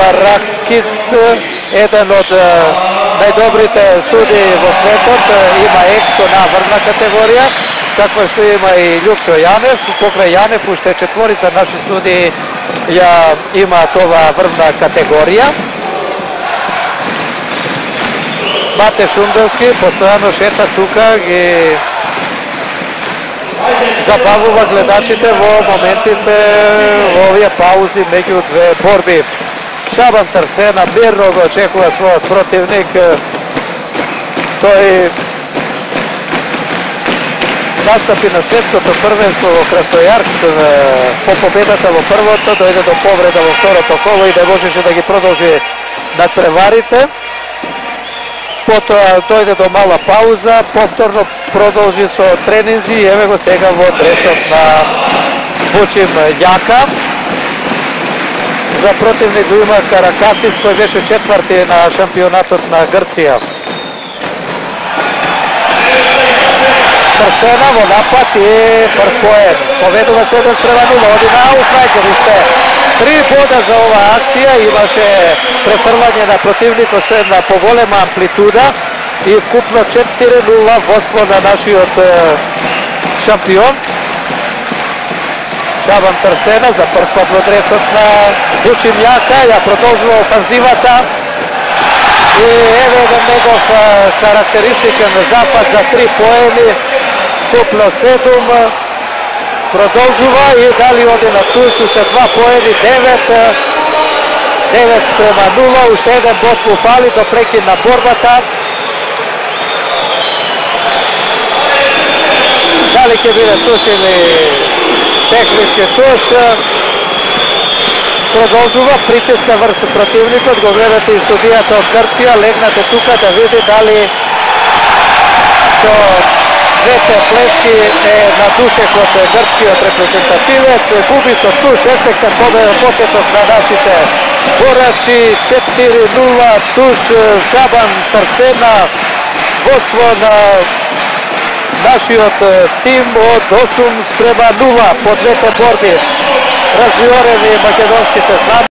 Варакис, еден од најдобрите суди во светот, има ексо на врвна категорија, каква што има и Љупчо Јанев. Покрај Јанев уште четворица наши суди ја има това врвна категорија. Мате Шумбелски постојано шета тука, ги забавува гледачите во моментите во овие паузи меѓу две борби. Шабан Трстена мирно го очекува својот противник. Тој настапи на светското првенство во Краснојарск по победата во првото, дојде до повреда во второто коло и да можеше да ги продолжи надпреварите. Потоа дојде до мала пауза, повторно продолжи со тренинзи и еве го сега во дресот на Вучим Јака. За противник го има Каракасис, кој беше четврти на шампионатот на Грција. Трстена во напад и Пркоен. Поведува се 1-0, оди на аутсайдерище. 3 бода за оваа акција, имаше префрлање на противникот се на поголема амплитуда и вкупно 4-0 водство на нашиот шампион. Шабан Трстена за прв пат во дресот на Вучим Јака, ја продолжува офанзивата и еве еден негов карактеристичен запад за 3 поени, вкупно 7. Продолжува и дали оди на туш, уште 2 поени, 9-0, уште еден бод му фали до прекин на борбата. Дали ќе биде туш или технички туш. Продолжува притиска врз противникот, го гледате и судијата од Грција, легнате тука да види дали со двете плешки е на душек од грчкиот репрезентативец, губи со туш, ефектен почеток на нашите борачи, 4-0, туш Шабан Трстена, водство на нашиот тим од 8-0 по двете борби. Разјорени македонските знамена.